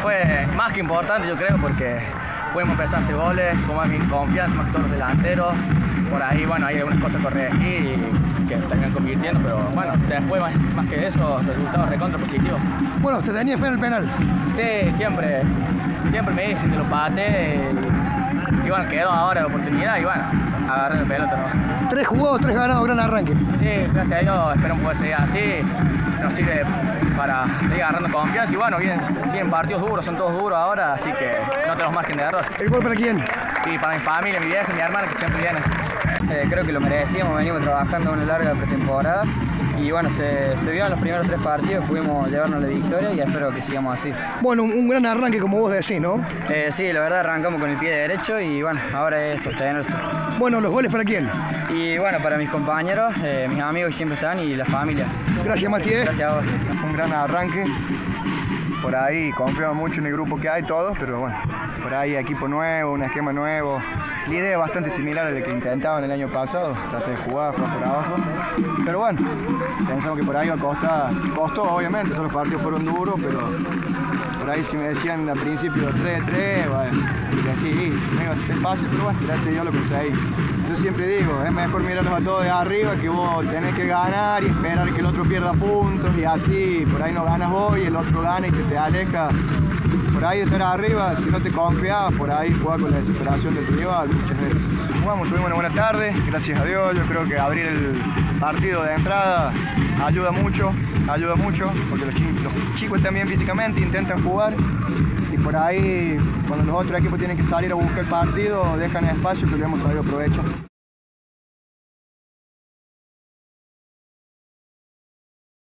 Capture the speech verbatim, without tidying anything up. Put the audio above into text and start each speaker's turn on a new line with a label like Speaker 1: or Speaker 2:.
Speaker 1: fue más que importante, yo creo, porque pudimos empezar a hacer goles, sumar mi confianza más que todos los delanteros. Por ahí, bueno, hay algunas cosas corregir y que terminan convirtiendo, pero bueno, después más, más que eso, resultados recontra positivos.
Speaker 2: Bueno, ¿te tenías fe en el penal?
Speaker 1: Sí, siempre, siempre me dicen que lo pate y, y bueno, quedó ahora la oportunidad y bueno, agarré el pelota, ¿no?
Speaker 2: Tres jugados, tres ganados, gran arranque.
Speaker 1: Sí, gracias a Dios, esperamos poder seguir así, nos sirve para seguir agarrando confianza y bueno, vienen, vienen partidos duros, son todos duros ahora, así que no tenemos margen de error.
Speaker 2: ¿El gol para quién?
Speaker 1: Y para mi familia, mi vieja y mi hermana que siempre vienen.
Speaker 3: Eh, creo que lo merecíamos, venimos trabajando una larga pretemporada y bueno, se, se vio en los primeros tres partidos, pudimos llevarnos la victoria y espero que sigamos así.
Speaker 2: Bueno, un, un gran arranque como vos decís, ¿no?
Speaker 3: Eh, sí, la verdad arrancamos con el pie derecho y bueno, ahora es sostenerse.
Speaker 2: Bueno, ¿los goles para quién?
Speaker 3: Y bueno, para mis compañeros, eh, mis amigos que siempre están y la familia.
Speaker 2: Gracias, Matías.
Speaker 3: Gracias a vos.
Speaker 4: Un gran arranque. Por ahí confiamos mucho en el grupo que hay todos, pero bueno, por ahí equipo nuevo, un esquema nuevo. La idea es bastante similar a la que intentaban el año pasado, tratar de jugar, jugar por abajo. Pero bueno, pensamos que por ahí va a costar, costó obviamente, todos los partidos fueron duros, pero por ahí si me decían al principio tres tres, bueno, sí, no iba a ser fácil, pero bueno, gracias a Dios lo conseguí. Yo siempre digo, es mejor mirarlos a todos de arriba que vos tenés que ganar y esperar que el otro pierda puntos y así, por ahí no ganas vos y el otro gana y se te aleja. Por ahí estar arriba, si no te confías, por ahí jugar con la desesperación del rival muchas veces. Jugamos, tuvimos una buena tarde, gracias a Dios. Yo creo que abrir el partido de entrada ayuda mucho, ayuda mucho, porque los chicos, los chicos están bien físicamente, intentan jugar y por ahí cuando los otros equipos tienen que salir a buscar el partido, dejan espacio que lo hemos sabido aprovechar.